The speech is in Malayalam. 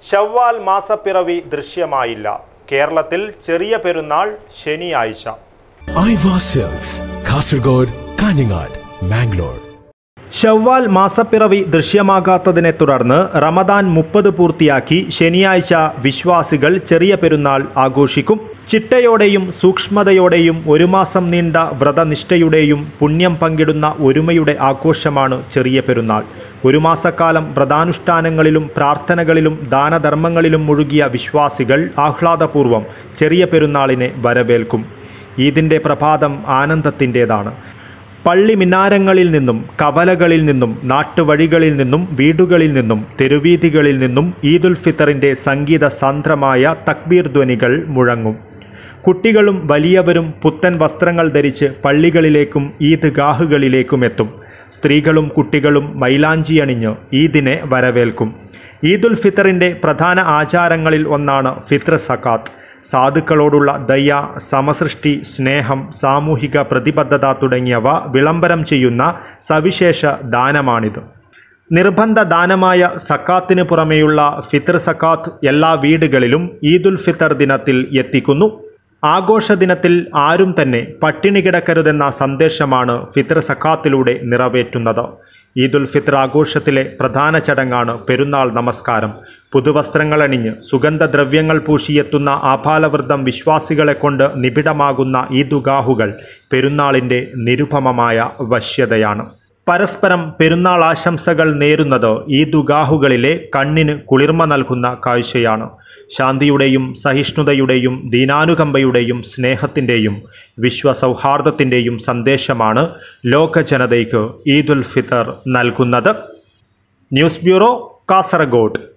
ശവ്വാൽ മാസപ്പിറവി ദൃശ്യമായില്ല. കേരളത്തിൽ ചെറിയ പെരുന്നാൾ ശനിയാഴ്ച. ഐവാ സിൽക്സ്, കാസർഗോഡ്, കാഞ്ഞങ്ങാട്, മാംഗ്ലൂർ. ശവ്വാൽ മാസപ്പിറവി ദൃശ്യമാകാത്തതിനെ തുടർന്ന് റമദാൻ 30 പൂർത്തിയാക്കി ശനിയാഴ്ച വിശ്വാസികൾ ചെറിയ പെരുന്നാൾ ആഘോഷിക്കും. ചിട്ടയോടെയും സൂക്ഷ്മതയോടെയും ഒരു മാസം നീണ്ട വ്രതനിഷ്ഠയുടെയും പുണ്യം പങ്കിടുന്ന ഒരുമയുടെ ആഘോഷമാണ് ചെറിയ പെരുന്നാൾ. ഒരു മാസക്കാലം വ്രതാനുഷ്ഠാനങ്ങളിലും പ്രാർത്ഥനകളിലും ദാനധർമ്മങ്ങളിലും മുഴുകിയ വിശ്വാസികൾ ആഹ്ലാദപൂർവ്വം ചെറിയ പെരുന്നാളിനെ വരവേൽക്കും. ഈദിൻ്റെ പ്രഭാതം ആനന്ദത്തിൻ്റേതാണ്. പള്ളി മിനാരങ്ങളിൽ നിന്നും കവലകളിൽ നിന്നും നാട്ടുവഴികളിൽ നിന്നും വീടുകളിൽ നിന്നും തെരുവീഥികളിൽ നിന്നും ഈദുൽ ഫിത്തറിൻ്റെ സംഗീത സാന്ദ്രമായ തക്ബീർ ധ്വനികൾ മുഴങ്ങും. കുട്ടികളും വലിയവരും പുത്തൻ വസ്ത്രങ്ങൾ ധരിച്ച് പള്ളികളിലേക്കും ഈദ്ഗാഹുകളിലേക്കും എത്തും. സ്ത്രീകളും കുട്ടികളും മൈലാഞ്ചി അണിഞ്ഞ് ഈദിനെ വരവേൽക്കും. ഈദുൽ ഫിത്തറിൻ്റെ പ്രധാന ആചാരങ്ങളിൽ ഒന്നാണ് ഫിത്ർ സക്കാത്ത്. സാധുക്കളോടുള്ള ദയ, സമസൃഷ്ടി, സ്നേഹം, സാമൂഹിക പ്രതിബദ്ധത തുടങ്ങിയവ വിളംബരം ചെയ്യുന്ന സവിശേഷ ദാനമാണിത്. നിർബന്ധ ദാനമായ സക്കാത്തിന് പുറമെയുള്ള ഫിത്ർ സക്കാത്ത് എല്ലാ വീടുകളിലും ഈദുൽ ഫിത്തർ ദിനത്തിൽ എത്തിക്കുന്നു. ആഘോഷ ദിനത്തിൽ ആരും തന്നെ പട്ടിണി കിടക്കരുതെന്ന സന്ദേശമാണ് ഫിത്ർ സക്കാത്തിലൂടെ നിറവേറ്റുന്നത്. ഈദുൽ ഫിത്തർ ആഘോഷത്തിലെ പ്രധാന ചടങ്ങാണ് പെരുന്നാൾ നമസ്കാരം. പുതുവസ്ത്രങ്ങളണിഞ്ഞ് സുഗന്ധദ്രവ്യങ്ങൾ പൂശിയെത്തുന്ന ആഭാലവൃദ്ധം വിശ്വാസികളെ കൊണ്ട് നിബിഡമാകുന്ന ഈദ്ഗാഹുകൾ പെരുന്നാളിൻ്റെ നിരുപമമായ വശ്യതയാണ്. പരസ്പരം പെരുന്നാൾ ആശംസകൾ നേരുന്നത് ഈദ്ഗാഹുകളിലെ കണ്ണിന് കുളിർമ നൽകുന്ന കാഴ്ചയാണ്. ശാന്തിയുടെയും സഹിഷ്ണുതയുടെയും ദീനാനുകമ്പയുടെയും സ്നേഹത്തിൻ്റെയും വിശ്വസൗഹാർദ്ദത്തിൻ്റെയും സന്ദേശമാണ് ലോക ജനതയ്ക്ക് ഈദുൽ ഫിത്തർ നൽകുന്നത്. News bureau, Kasaragod.